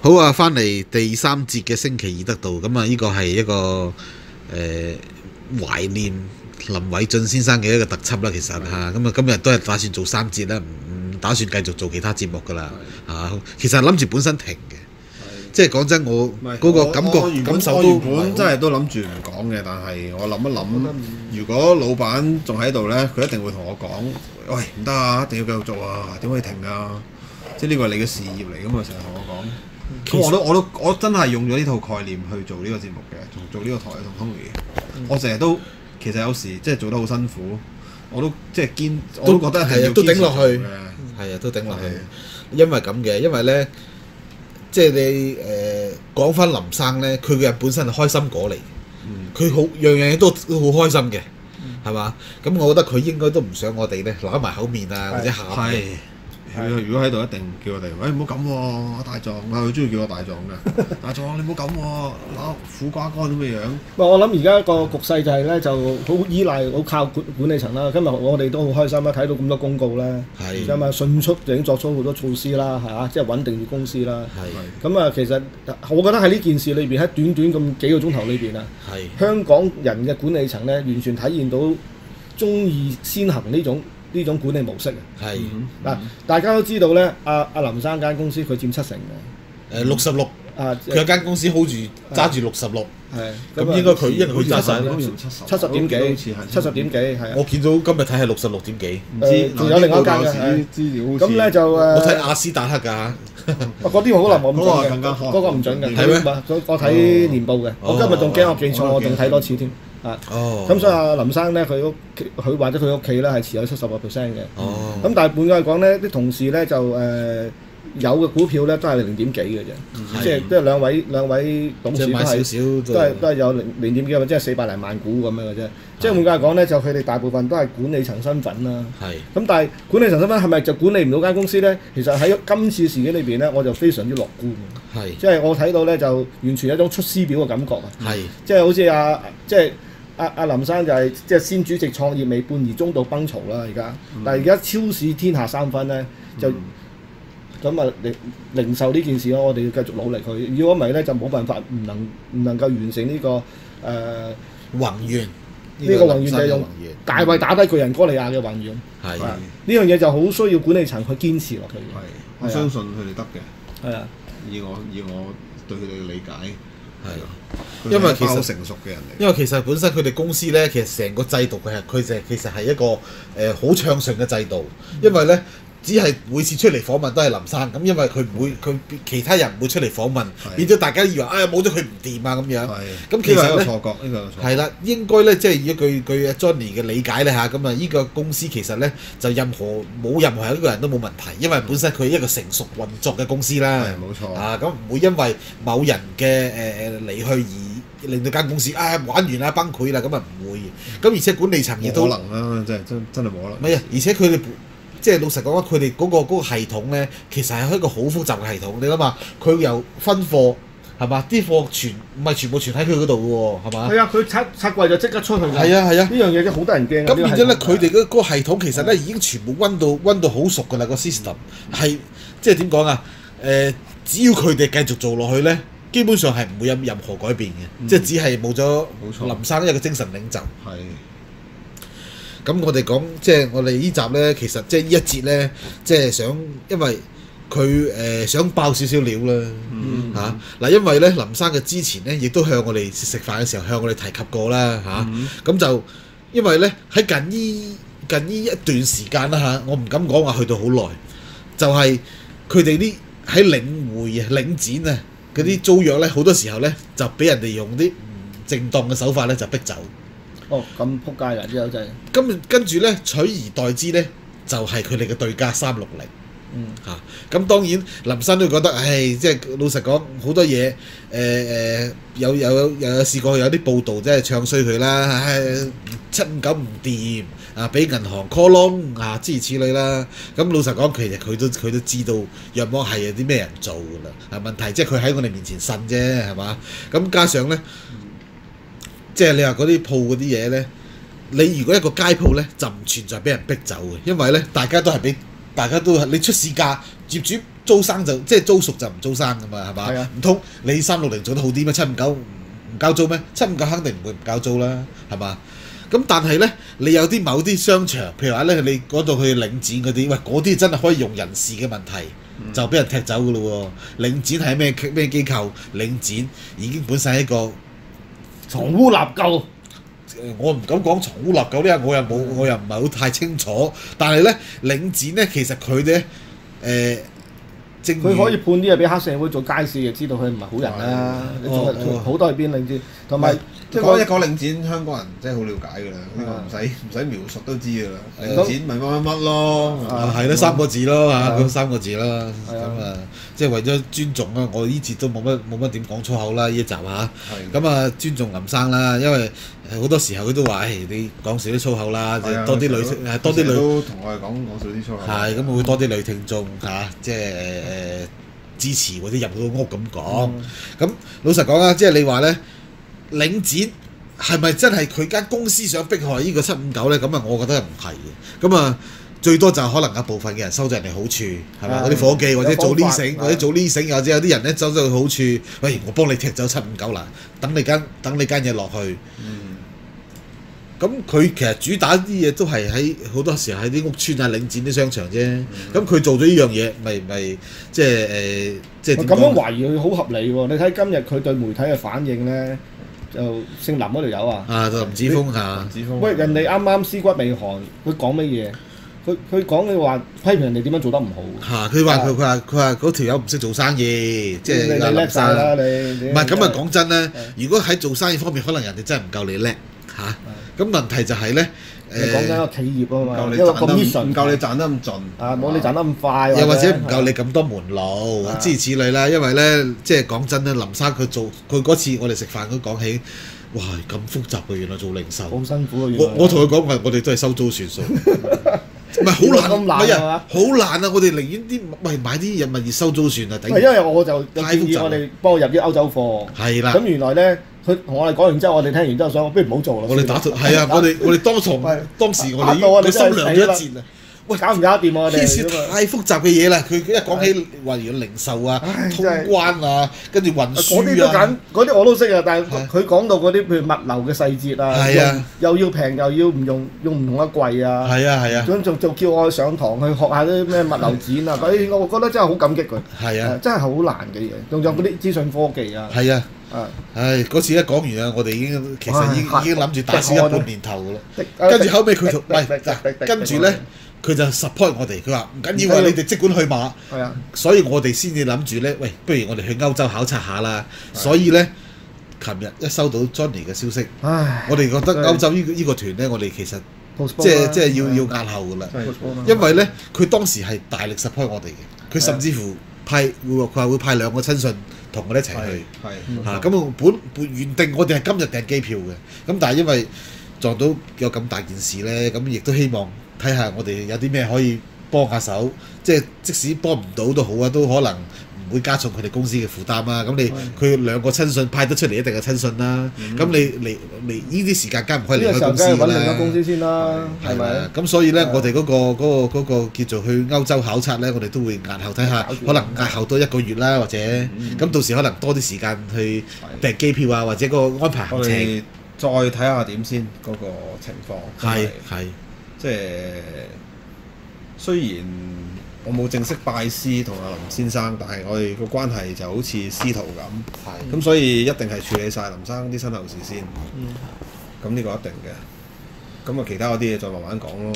好啊，翻嚟第三節嘅星期二得到，咁啊呢個係一個懷念林偉俊先生嘅一個特輯啦，其實嚇，咁啊今日都係打算做3節啦，唔打算繼續做其他節目噶啦嚇。其實諗住本身停嘅，即係講真，我嗰個感受都原本真係都諗住唔講嘅，但係我諗一諗，如果老闆仲喺度呢，佢一定會同我講：喂，唔得啊，一定要繼續做啊，點可以停啊？即係呢個係你嘅事業嚟㗎嘛，成日同我講。咁我真係用咗呢套概念去做呢個節目嘅，做呢個台同 Tony。我成日都其實有時即係做得好辛苦，我都即係我都覺得係都頂落去嘅，係啊，都頂落去。因為咁嘅，因為咧，即係你講翻林生咧，佢嘅人本身係開心果嚟，佢好樣嘢都好開心嘅，係嘛？咁我覺得佢應該都唔想我哋咧揦埋口面啊，或者喊嘅。 如果喺度一定叫我哋，喂唔好咁喎，大狀啊，佢中意叫我大狀嘅，大狀你唔好咁喎，苦瓜乾咁嘅樣。 我諗而家個局勢就係咧，就好依賴好靠管理層啦。今日我哋都好開心啦，睇到咁多公告啦，咁啊迅速已經作出好多措施啦，係啊，即係穩定住公司啦。咁啊，其實我覺得喺呢件事裏邊，喺短短咁幾個鐘頭裏邊啊，香港人嘅管理層咧，完全體現到中意先行呢種管理模式係嗱，大家都知道咧，阿林生間公司佢佔70%嘅 ，66啊，佢有間公司 hold 住揸住66，係咁應該佢因為佢揸晒啦 ，70點幾，70點幾係。我見到今日睇係66點幾， 唔知仲有另外一間嘅資料。 咁咧就我睇亞斯達克㗎， 嗰啲可能冇咁準嘅， 嗰個唔準嘅， 係咩？ 我睇年報嘅，我今日仲驚我記錯，我仲睇多次添。咁所以阿林生咧，佢或者佢屋企咧係持有70%嘅。咁但係換句嚟講咧，啲同事咧就有嘅股票咧都係0點幾嘅啫，即係兩位董事都係有0點幾，即係400零萬股咁樣嘅啫。即係換句嚟講咧，就佢哋大部分都係管理層身份啦。咁但係管理層身份係咪就管理唔到間公司咧？其實喺今次事件裏邊咧，我就非常之樂觀嘅。即係我睇到咧，就完全有一種出師表嘅感覺啊！即係好似阿林生就係即係先主席創業未半而中道崩殂啦，而家，但係而家超市天下3分咧，就咁啊零售呢件事咯，我哋要繼續努力佢。如果唔係咧，就冇辦法唔能夠完成呢個宏願。 呢個宏願就係用大衛打低巨人哥利亞嘅宏願。係呢樣嘢就好需要管理層去堅持落去。 我相信佢哋得嘅。 係啊， 以我對佢哋嘅理解。 係，因為其實成熟嘅人嚟。 因為其實本身佢哋公司咧，其實成個制度佢其實係一個好暢順嘅制度，因為咧只係每次出嚟訪問都係林生咁，因為佢其他人唔會出嚟訪問，變咗大家以為冇咗佢唔掂啊咁樣。咁其實咧， 錯覺呢個錯覺。 係啦，應該咧即係以據 Johnny 嘅理解咧嚇，咁啊呢個公司其實咧就冇任何一個人都冇問題，因為本身佢係一個成熟運作嘅公司啦。 係冇錯。 咁唔會因為某人嘅離去而令到間公司玩完啦崩潰啦，咁啊唔會。咁而且管理層亦都可能啦，真係冇可能。 唔係啊，而且佢哋即係老實講佢哋嗰個系統咧，其實係一個好複雜嘅系統。你諗下，佢又分貨係嘛？啲貨唔係全部存喺佢嗰度嘅喎，係嘛？係啊，佢拆櫃就即刻出去㗎。 係啊，呢樣嘢真係好得人驚。 咁變咗咧，佢哋嗰個系統其實咧已經全部溫到好熟㗎啦，個 system 係即係點講啊？只要佢哋繼續做落去咧，基本上係唔會有任何改變嘅，即係只係冇咗林生一個精神領袖。 係。 咁我哋講即係我哋呢集咧，其實即係呢一節咧，即係想因為佢想爆少少料啦嗱，因為咧林生嘅之前咧，亦都向我哋食飯嘅時候向我哋提及過啦咁就因為咧喺近呢一段時間啦我唔敢講話去到好耐，就係佢哋啲喺領匯啊、領展啊嗰啲租約咧，好多時候咧就俾人哋用啲唔正當嘅手法咧就逼走。 咁撲街啦！啲友仔。 跟住咧，取而代之咧，就係佢哋嘅對家360。咁當然林生都覺得，即係老實講，好多嘢有試過有啲報道，即係唱衰佢啦，759唔掂俾銀行 call 窿諸如此類啦。咁老實講，其實佢都知道若果係有啲咩人做㗎啦。問題即係佢喺我哋面前呻啫，係嘛？咁加上咧。即係你話嗰啲鋪嗰啲嘢咧，你如果一個街鋪咧就唔存在俾人逼走嘅，因為咧大家都係你出市價， 業主租生就即係租熟就唔租生噶嘛，係嘛？ 係啊唔通你360做得好啲咩？759唔交租咩？759肯定唔會唔交租啦，係嘛？咁但係咧，你有啲某啲商場，譬如話咧，你嗰度去領展嗰啲，喂嗰啲真係可以用人事嘅問題，就俾人踢走噶咯喎。領展係咩機構？領展已經本身係一個藏污納垢。 我唔敢講藏污納垢呢，我又唔係好太清楚。但係咧，領展咧其實佢咧正佢可以判啲嘢俾黑社會做街市，就知道佢唔係好人啦。你仲係好多去邊領展，同埋即係講一講領展，香港人真係好了解㗎啦，呢個唔使描述都知㗎啦。領展咪乜咯， 係咯3個字咯嚇，嗰3個字啦。咁啊，即係為咗尊重啊，我呢節都冇乜點講粗口啦，呢一集嚇。咁啊，尊重林生啦，因為好多時候佢都話：你講少啲粗口啦，多啲女都同我哋講少啲粗口。 係咁會多啲女聽眾嚇，即係支持或者入到屋咁講。咁老實講啊，即係你話咧，領展係咪真係佢間公司想迫害呢個759咧？咁啊，我覺得唔係嘅。咁啊，最多就可能有部分嘅人收咗人哋好處，係嘛？嗰啲伙計或者做 leasing 或者做 leasing，或者有啲人咧收咗佢好處，喂，我幫你踢走759啦，等你間嘢落去。咁佢其實主打啲嘢都係喺好多時候喺啲屋邨啊、領展啲商場啫。咁佢做咗呢樣嘢，咪即係即係點講？ 咁樣懷疑佢好合理喎。你睇今日佢對媒體嘅反應咧，就姓林嗰條友啊， 就林子峰嚇。 喂，人哋啱啱屍骨未寒，佢講乜嘢？佢講嘅話批評人哋點樣做得唔好。 佢話嗰條友唔識做生意，即係你叻晒啦你。 唔係咁啊！講真咧，如果喺做生意方面，可能人哋真係唔夠你叻嚇。咁問題就係咧， 你講緊一個企業啊嘛， 唔一個咁 mission 唔夠你賺得咁盡， 冇你賺得咁快， 又或者唔夠你咁多門路，諸如此類啦。因為咧，即係講真咧，林生佢嗰次我哋食飯都講起，哇咁複雜嘅，原來做零售好辛苦啊！ 我同佢講話，我哋都係收租算數。唔係好難，好難啊！我哋寧願買啲物業收租算啊， 因為我就建議我哋幫我入啲歐洲貨。 係啦。 咁原來咧，佢同我哋講完之後，我哋聽完之後想，不如唔好做啦。 我哋係啊！我哋當時我哋心涼咗一戰啊！喂， 搞唔搞得掂我哋？ 牽涉太複雜嘅嘢啦！佢一講起話如零售啊、通關啊，跟住運輸啊， 嗰啲我都識啊。但係佢講到嗰啲譬如物流嘅細節啊，又要平又要唔用唔同嘅櫃啊， 係啊， 咁仲叫我去上堂去學下啲咩物流展啊，嗰啲我覺得真係好感激佢。 係啊， 真係好難嘅嘢，仲有嗰啲資訊科技啊。 係啊。嗰次一講完啊，我哋已經諗住大燒1半年頭噶啦。跟住後尾佢跟住咧。佢就 support 我哋，佢話唔緊要啊，你哋即管去馬。 係啊， 所以我哋先至諗住咧，喂，不如我哋去歐洲考察下啦。所以咧，琴日一收到 Johnny 嘅消息，我哋覺得歐洲呢個團咧，我哋其實即係要押後噶啦。因為咧，佢當時係大力 support 我哋嘅，佢甚至乎佢話會派2個親信同我哋一齊去。係咁本原定我哋係今日訂機票嘅，咁但係因為撞到有咁大件事咧，咁亦都希望。睇下我哋有啲咩可以幫下手，即使幫唔到都好啊，都可能唔會加重佢哋公司嘅負擔啊。咁佢2個親信派得出嚟，一定係親信啦。咁你嚟呢啲時間梗唔可以離開公司啦。 呢個時候梗係揾另一公司先啦，係咪？ 咁所以咧，我哋嗰個叫做去歐洲考察咧，我哋都會押後睇下，可能押後多1個月啦，或者咁到時可能多啲時間去訂機票啊，或者個安排行程。 再睇下點先嗰個情況。 係。 即係雖然我冇正式拜師同阿林先生，但係我哋個關係就好似師徒咁。咁所以一定係處理晒林生啲身後事先。咁呢個一定嘅。咁其他嗰啲嘢再慢慢講咯。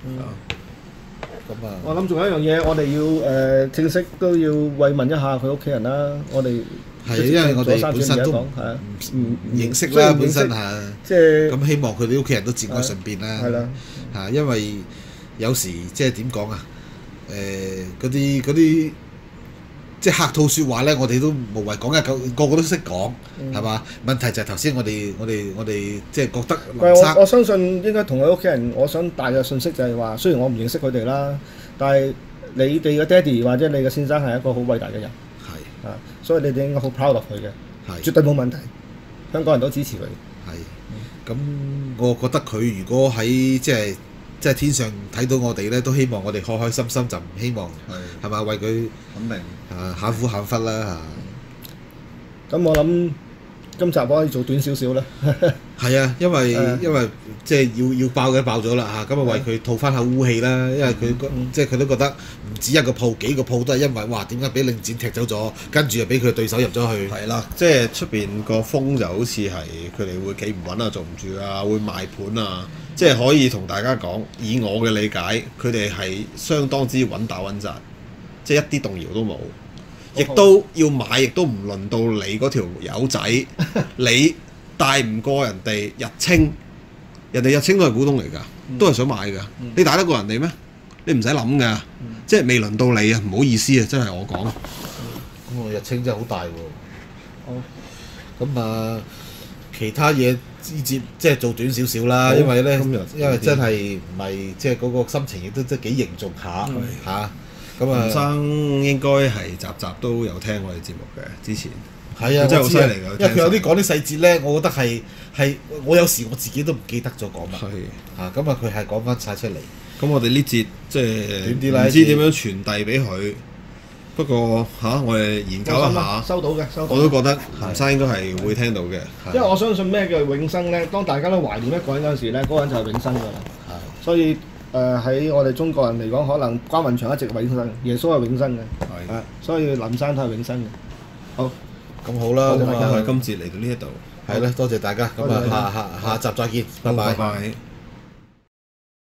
咁啊， 我諗仲有一樣嘢，我哋要正式都要慰問一下佢屋企人啦。我哋係因為我哋本身都唔認識啦，本身係即係咁希望佢哋屋企人都節哀順變啦。 係啦。 因為有時即係點講啊？嗰啲即係客套説話咧，我哋都無謂講個個都識講，係嘛？問題就係頭先我哋即係覺得林生， 我相信應該同佢屋企人，我想帶嘅信息就係話，雖然我唔認識佢哋啦，但係你哋嘅爹哋或者你嘅先生係一個好偉大嘅人，係所以你哋應該好 proud of 佢嘅，係絕對冇問題，香港人都支持佢。 係咁，我覺得佢如果喺即係即係天上睇到我哋咧，都希望我哋開開心心，就唔希望係咪為佢肯定喊苦喊忽啦咁我諗今集可以做短少少啦。 係啊，因為即係要爆嘅爆咗啦嚇，咁啊為佢吐翻口污氣啦，因為佢即係佢都覺得唔止一個鋪，幾個鋪都係因為哇點解俾領展踢走咗，跟住又俾佢對手入咗去。 係啦，即係出邊個風就好似係佢哋會企唔穩啊，做唔住啊，會賣盤啊，即係可以同大家講，以我嘅理解，佢哋係相當之穩打穩紮，即係一啲動搖都冇。亦都要買，亦都唔輪到你嗰條友仔，你帶唔過人哋日清，人哋日清都係股東嚟㗎，都係想買㗎。你帶得過人哋咩？你唔使諗㗎，即係未輪到你啊！唔好意思啊，真係我講。 咁我日清真係好大喎。咁啊，其他嘢即係做短少少啦，因為咧，因為真係唔係即係嗰個心情亦都幾凝重下嚇。咁啊， 林生應該係集集都有聽我哋節目嘅，之前係啊， 真係好犀利㗎， 因為佢有啲講啲細節咧，我覺得係我有時我自己都唔記得咗講乜。係咁啊，佢係講翻晒出嚟。 咁我哋呢節即係短啲啦， 唔知點樣傳遞俾佢。不過我哋研究一下， 收到嘅， 我都覺得林生應該係會聽到嘅。 因為我相信咩叫永生咧？當大家都懷念一個人嗰陣時咧，嗰個人就係永生㗎啦。所以喺我哋中國人嚟講，可能關雲長一直永生，耶穌係永生嘅，所以林生都係永生嘅。好， 咁好啦， 咁我哋今節嚟到呢一度， 係啦，多謝大家，咁啊下集再見，拜拜。